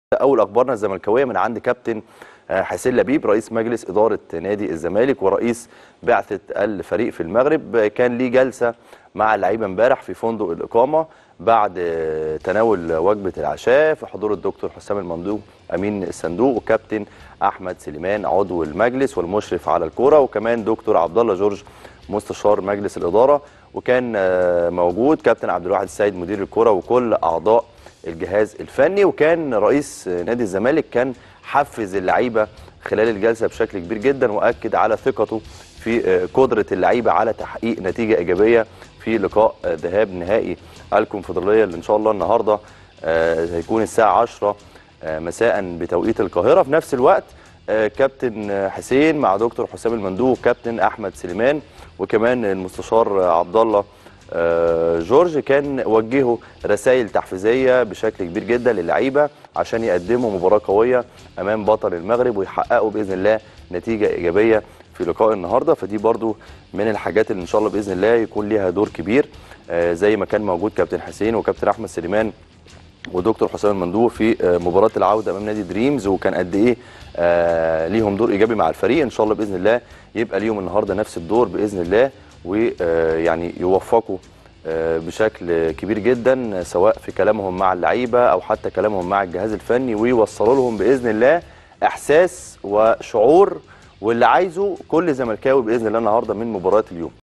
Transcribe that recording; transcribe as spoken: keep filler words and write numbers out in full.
اول اخبارنا الزملكاويه من عند كابتن حسين لبيب رئيس مجلس اداره نادي الزمالك ورئيس بعثه الفريق في المغرب. كان ليه جلسه مع اللعيبه امبارح في فندق الاقامه بعد تناول وجبه العشاء في حضور الدكتور حسام الممدوح امين الصندوق وكابتن احمد سليمان عضو المجلس والمشرف على الكوره، وكمان دكتور عبد الله جورج مستشار مجلس الاداره، وكان موجود كابتن عبد الواحد السيد مدير الكوره وكل اعضاء الجهاز الفني. وكان رئيس نادي الزمالك كان حفز اللعيبه خلال الجلسه بشكل كبير جدا، واكد على ثقته في قدره اللعيبه على تحقيق نتيجه ايجابيه في لقاء ذهاب نهائي الكونفدراليه اللي ان شاء الله النهارده هيكون الساعه عشرة مساء بتوقيت القاهره. في نفس الوقت كابتن حسين مع دكتور حسام المندوب وكابتن احمد سليمان وكمان المستشار عبد الله جورج كان وجهوا رسائل تحفيزيه بشكل كبير جدا للعيبه عشان يقدموا مباراه قويه امام بطل المغرب ويحققوا باذن الله نتيجه ايجابيه في لقاء النهارده. فدي برضو من الحاجات اللي ان شاء الله باذن الله يكون ليها دور كبير، زي ما كان موجود كابتن حسين وكابتن احمد سليمان ودكتور حسام المندوب في مباراه العوده امام نادي دريمز، وكان قد ايه آه ليهم دور ايجابي مع الفريق. ان شاء الله باذن الله يبقى ليهم النهارده نفس الدور باذن الله، ويعني يوفقوا بشكل كبير جدا سواء في كلامهم مع اللعيبه او حتى كلامهم مع الجهاز الفني، ويوصلوا لهم باذن الله احساس وشعور واللي عايزه كل زملكاوي باذن الله النهارده من مباراه اليوم.